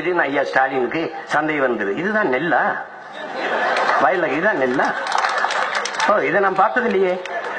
திடீர்னு ஐயா ஸ்டாலினுக்கு சந்தேகம் வந்தது, இதுதான் நெல்லா வயல்ல, இதுதான் நெல்லா? ஓ, இதை நான் பார்த்தது இல்லையே.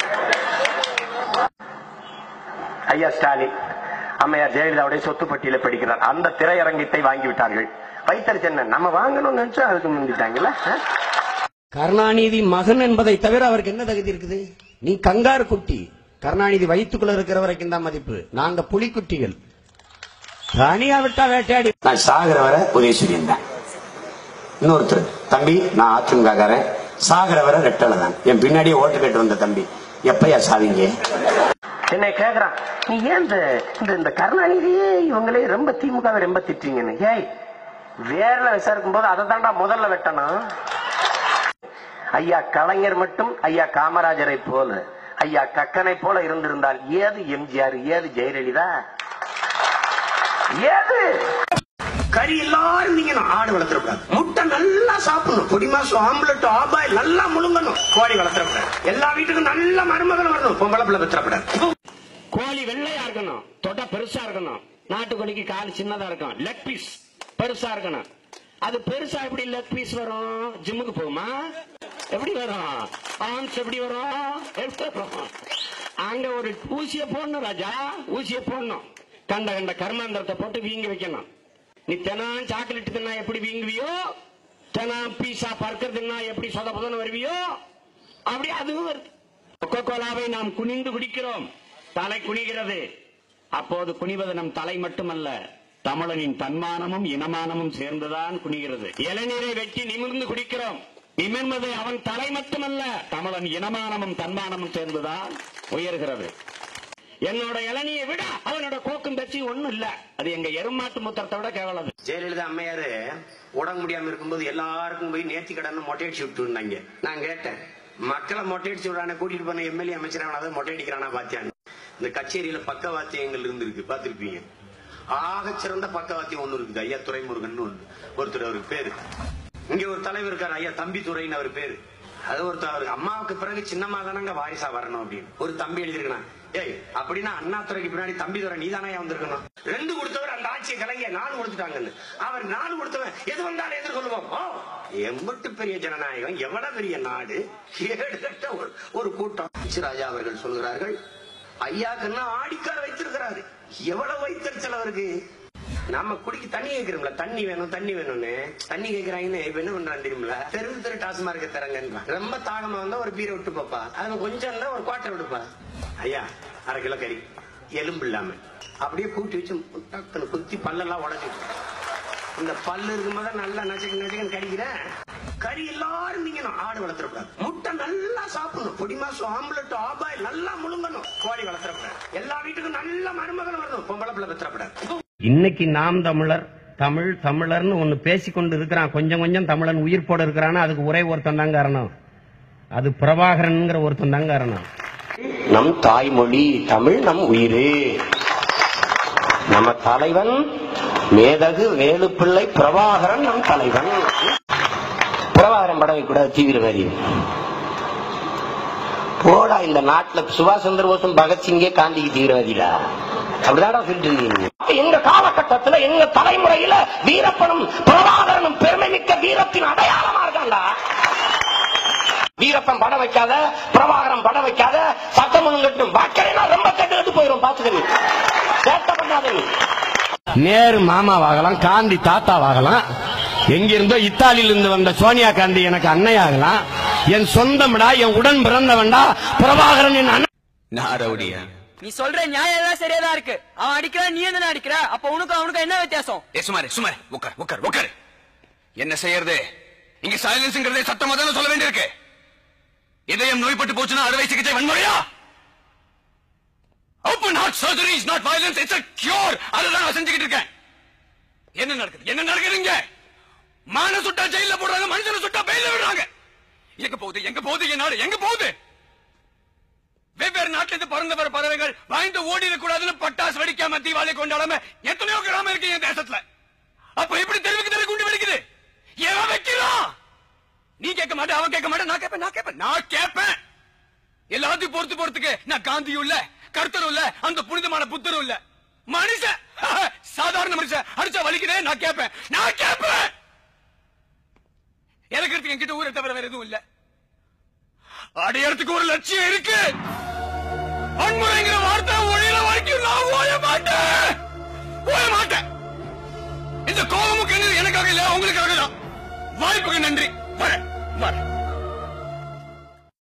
ஐயா ஸ்டாலின் அம்மையார் ஜெயலலிதாவுடைய சொத்து பட்டியல படிக்கிறார். அந்த திரையரங்கத்தை வாங்கிவிட்டார்கள். வைத்தறிச்ச நம்ம வாங்கணும்னு நினைச்சா அதுக்கு முந்திட்டாங்கல்ல. கருணாநிதி மகன் என்பதை தவிர அவருக்கு என்ன தகுதி இருக்குது? நீ கங்காரு குட்டி. கருணாநிதி வயிற்றுக்குள்ள இருக்கிற வரைக்கும் தான் மதிப்பு. நாங்க புலிக்குட்டிகள். தனியா விட்டா வேட்டையாடி. நான் சாகர வர உதயசூரியன் தான். இன்னொருத்தர் தம்பி நான் அதிமுககாரன், சாகர வர ரெட்டலை தான். என் பின்னாடியே ஓட்டு கேட்டு வந்த தம்பி எப்பயா சாவிங்க? என்னை கேக்குறான், நீ ஏன் இந்த கருணாநிதியே இவங்களே ரொம்ப திமுகவை ரொம்ப திட்டுறீங்கன்னு. ஏய், வேர்ல விசாரிக்கும் போது அதை தாண்டா முதல்ல வெட்டணும். ஐயா கலைஞர் மட்டும் ஐயா காமராஜரை போல, ஐயா கக்கனை போல இருந்திருந்தால் ஏது எம்ஜிஆர், ஏது ஜெயலலிதா, ஏது கறி எல்லாரும் நீங்க ஆடு வளர்த்துறக்கூடாது. முட்டை நல்லா சாப்பிடணும். பொடி மாசம் ஆம்லெட் ஆபாய் நல்லா முழுங்கணும். கோழி வளர்த்துறக்கூடாது. எல்லா வீட்டுக்கும் நல்ல மருமகள் வரணும். பொம்பளை பிள்ளை பெற்றக்கூடாது. கோழி வெள்ளையா இருக்கணும், தொட்டா பெருசா இருக்கணும். நாட்டுக்கோழிக்கு கால் சின்னதா இருக்கும், லெக் பீஸ் பெருசா இருக்கணும். அது பெருசா எப்படி லெக் பீஸ் வரும்? ஜிம்முக்கு போகுமா? எப்படி வரும்? ஆன்ஸ் எப்படி வரும்? அங்க ஒரு ஊசிய போடணும் ராஜா, ஊசிய போடணும். கண்ட கண்ட கர்மாந்திரத்தை போட்டு வீங்கி வைக்கணும். நீ தினம் சாக்லேட் தின்னா எப்படி வீங்குவியோ, தினம் பீஸா பர்கர் தின்னா எப்படி சொத புதன்னு வருவியோ, அப்படி அதுவும் வருது. கொக்கோ கோலாவை நாம் குனிந்து குடிக்கிறோம், தலை குனிகிறது. அப்போது குனிவது நம் தலை மட்டுமல்ல, தமிழனின் தன்மானமும் இனமானமும் சேர்ந்துதான் குனிகிறது. இளநீரை வெட்டி நிமிர்ந்து குடிக்கிறோம், நிமிர்ந்தது அவன் தலை மட்டுமல்ல, தமிழன் இனமானமும் தன்மானமும் சேர்ந்துதான் உயர்கிறது. என்னோட இளநியை விட அவனோட கோக்கும் தச்சு ஒண்ணும் இல்ல. அது எங்க எருமாட்டு முத்திரத்தை விட கேவலம். ஜெயலலிதா அம்மையாரு உடம்பு முடியாம இருக்கும்போது எல்லாருக்கும் போய் நேர்த்தி கடன் மொட்டையடிச்சு விட்டு இருந்தாங்க. நான் கேட்டேன், மக்களை மொட்டையடிச்சு விடான கூட்டிட்டு போன எம்எல்ஏ அமைச்சரான மொட்டை அடிக்கிறானா பாத்தியான்னு. இந்த கச்சேரியில பக்கவாத்தியங்கள் இருந்திருக்கு, பாத்திருப்பீங்க. ஆக சிறந்த பக்கவாத்தியம் ஒண்ணு இருக்குது, ஐயா துரைமுருகன் ஒருத்தர், அவருக்கு பேரு. இங்க ஒரு தலைவர் இருக்காரு, ஐயா தம்பி துரைன்னு அவர் பேரு. அது ஒருத்தர், அவருக்கு அம்மாவுக்கு பிறகு சின்னம்மா தானங்க வாரிசா வரணும் அப்படின்னு ஒரு தம்பி எழுதிருக்கணும். ஏய், அப்படின்னா அண்ணா துறைக்கு பின்னாடி தம்பி துறை நீதானே வந்திருக்கணும். 2 கொடுத்தவர் அந்த ஆட்சியை கலைஞர் 4 கொடுத்துட்டாங்கன்னு. அவர் 4 கொடுத்தவன் எது வந்தாலும் எதிர்கொள்வோம். எம்பட்டு பெரிய ஜனநாயகம், எவ்வளவு பெரிய நாடு, கேடுகட்ட ஒரு கூட்டம். ராஜா அவர்கள் சொல்கிறார்கள், ஐயாக்குன்னா ஆடிக்கார வைத்திருக்கிறாரு. எவ்வளவு வைத்தறிச்சல் அவருக்கு. நம்ம குடிக்கு தண்ணி கேட்கிறோம்ல, தண்ணி வேணும் தண்ணி வேணும்னு தண்ணி கேட்கிறாங்கன்னு இப்ப என்ன பண்றான் தெரியுமில்ல, தெரு டாஸ்மார்க்க தரங்க. ரொம்ப தாகமா வந்தா ஒரு பீரை விட்டு பாப்பா, அது கொஞ்சம் இருந்தா ஒரு குவார்டர் விடுப்பா. ஐயா 1/2 கிலோ கறி எலும்பு இல்லாம அப்படியே கூட்டி வச்சு குத்தி பல்லெல்லாம் உடஞ்சி, இந்த பல்லு இருக்கும்போது நல்லா நச்சக்கு கறிக்கிற கறி எல்லாரும் நீங்க ஆடு வளர்த்துறக்கூடாது. முட்டை நல்லா சாப்பிடணும். பொடி மாசம் ஆம்லெட் ஆபாய் நல்லா முழுங்கணும். கோழி வளர்த்துறக்கூடாது. எல்லா வீட்டுக்கும் நல்ல மருமகள் வரணும். பொம்பளை பிள்ளை பெற்றக்கூடாது. இன்னைக்கு நாம் தமிழர், தமிழர்னு ஒண்ணு பேசிக்கொண்டு இருக்கிறான். கொஞ்சம் கொஞ்சம் தமிழன் உயிர் போட இருக்கிறான்னா அதுக்கு ஒரே ஒருத்தன் தான் காரணம். அது பிரபாகரன் ஒருத்தன் தான் காரணம். நம் தாய்மொழி தமிழ், நம் உயிரே. நம்ம தலைவன் மேதகு வேலுப்பிள்ளை பிரபாகரன் நம் தலைவன். பிரபாகரன் படம் கூட தீவிரவாதி போடா. இந்த நாட்டுல சுபாஷ் சந்திர போஸும் பகத்சிங்கே காந்திக்கு தீவிரவாதிடா. அப்படிதான் சொல்லிட்டு இருந்தீங்க. எங்க காலகட்டத்தில் எங்க தலைமுறையில வீரப்பனும் பிரபாகரனும் பெருமை மிக்க வீரத்தின் அடையாளமா இருக்காண்டா. வீரப்பன் படம் வைக்காத, பிரபாகரன் படம் வைக்காத, சட்டம் கட்டும் வாக்கடைனா ரொம்ப கெட்டு போயிடும். பாத்துக்கணும், சேட்டை பண்ணாத. நேரு மாமாவாகலாம், காந்தி தாத்தாவாகலாம், எங்கிருந்தோ இத்தாலியிலிருந்து வந்த சோனியா காந்தி எனக்கு அன்னையாகலாம். என் சொந்தம்டா, என் உடன் பிறந்தவன்டா பிரபாகரன் என் அண்ணன். நாரவுடியா நீ சொல்ற நியாயம் எல்லாம் சரியாதான் இருக்கு. அவன் அடிக்கிறான், நீ என்ன அடிக்கிற? அப்ப உனக்கு என்ன வித்தியாசம்? சுமாரு உட்கார். என்ன செய்யறது? இங்க சைலன்ஸ்ங்கிறதே சத்தமா தானே சொல்ல வேண்டியிருக்கு. இதயம் நோய்பட்டு போச்சுன்னா அறுவை சிகிச்சை வன்முறையா? Open heart surgery is not violence, it's a cure. அதுதான் நான் செஞ்சுக்கிட்டு இருக்கேன். என்ன நடக்குது இங்க? மான சுட்டா ஜெயில போடுறாங்க, மனுஷனை சுட்டா பெயில விடுறாங்க. எங்க போகுது என் நாடு? எங்க போகுது? வெவ்வேறு நாட்டில இருந்து பறந்து வர பறவைகள் வாய்ந்து ஓடிடக்கூடாதுன்னு பட்டாசு வெடிக்காம தீபாவளி கொண்டாடாம எத்தனையோ கிராமம் இருக்கு என் தேசத்துல. அப்ப எப்படி தெருவுக்கு தெரு குண்டு வெடிக்குது? எவன் வைக்கிறான்? நீ கேட்க மாட்டே, அவன் கேட்க மாட்டே, நான் கேட்பேன். எல்லாத்தையும் பொறுத்துக்கு நான் காந்தியும் இல்ல, கர்த்தரும் இல்ல, அந்த புனிதமான புத்தரும் இல்ல, மனுஷன், சாதாரண மனுஷன். மனுஷன் அடிச்சா வலிக்குதே நான் கேட்பேன் இறக்கிறதுக்கு என்கிட்ட ஊரை தவிர வேற எதுவும் இல்ல. அடையறதுக்கு ஒரு லட்சியம் இருக்கு. வன்முறைங்கிற வார்த்தை ஒழியில வரைக்கும் நான் ஓய மாட்டேன். இந்த கோபமும் எனக்காக இல்ல, உங்களுக்காக தான். வாய்ப்புக்கு நன்றி. வரேன்.